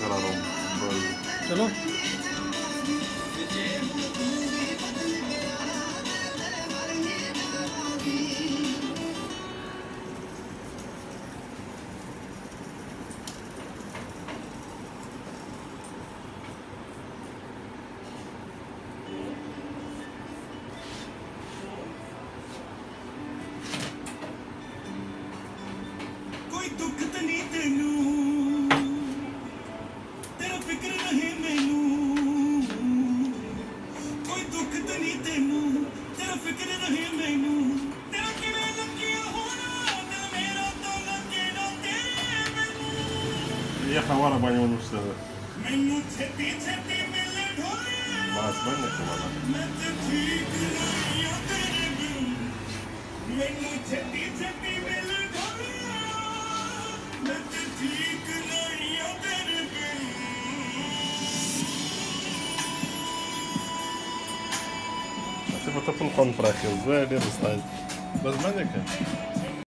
करा रहा हूँ। चलो दुख तो नहीं तेनू तेरा फिक्र रहे मैनू कोई दुख तो नहीं तेनू तेरा फिक्र रहे मैनू तेरा किवें लगिया होना दिल मेरा तो लगे ना तेरे मैनू ये हमारा बाई मनुष्य है मैनू छेती छेती मिले ढोले बस बनने को वाला मैं तो ठीक नहीं हूं तेरे बिन मैनू छेती छेती मिले ढोले मैं तो ठीक नहीं हूं तेरे बिन Tipo, tô com fome para aquilo, velho, ele está. Mas manda cá.